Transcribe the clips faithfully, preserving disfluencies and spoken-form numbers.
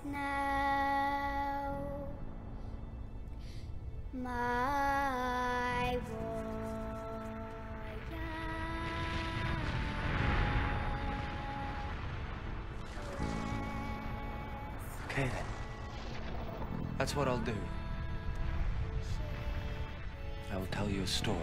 now, my Okay then. That's what I'll do. I will tell you a story.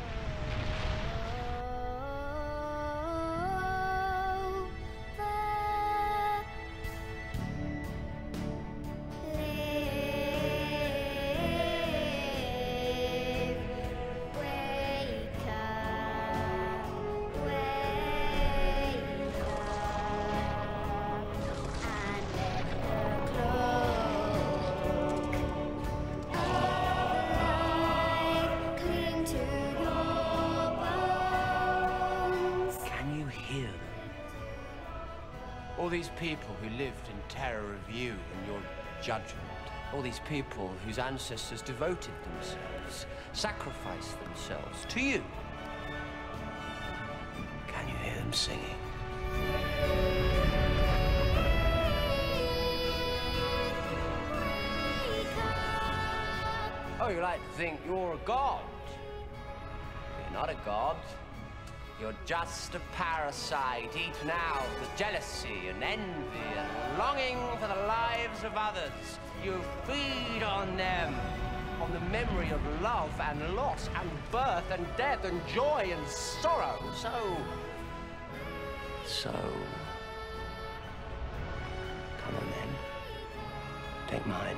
All these people who lived in terror of you and your judgment. All these people whose ancestors devoted themselves, sacrificed themselves to you. Can you hear them singing? Oh, you like to think you're a god. You're not a god. You're just a parasite eaten out with jealousy and envy and longing for the lives of others. You feed on them, on the memory of love and loss and birth and death and joy and sorrow. So, so, come on then, take mine.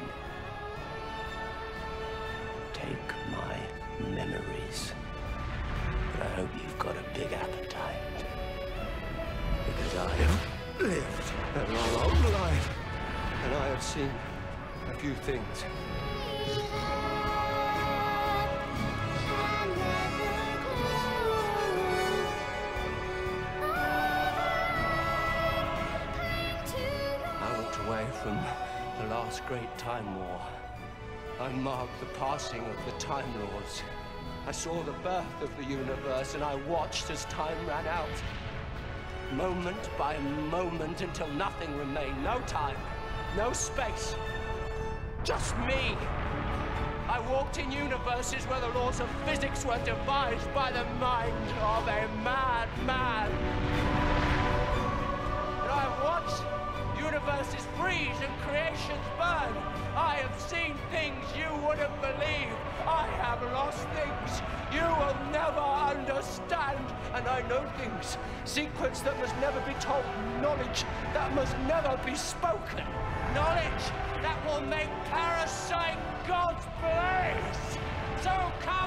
Take my memories. But I hope you've got a big appetite. Because I have lived a long life, and I have seen a few things. I walked away from the last great Time War. I marked the passing of the Time Lords. I saw the birth of the universe, and I watched as time ran out. Moment by moment, until nothing remained. No time, no space. Just me. I walked in universes where the laws of physics were devised by the mind of a mad man. And I watched universes freeze and creations burn. I have seen things you wouldn't believe. I have lost things you will never understand. And I know things, secrets that must never be told, knowledge that must never be spoken. Knowledge that will make parasite gods blaze. So come.